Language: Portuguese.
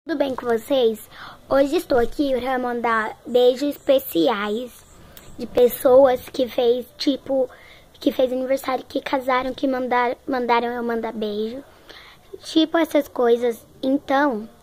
Tudo bem com vocês? Hoje estou aqui para mandar beijos especiais de pessoas que fez aniversário, que casaram, que mandaram eu mandar beijo. Tipo essas coisas. Então,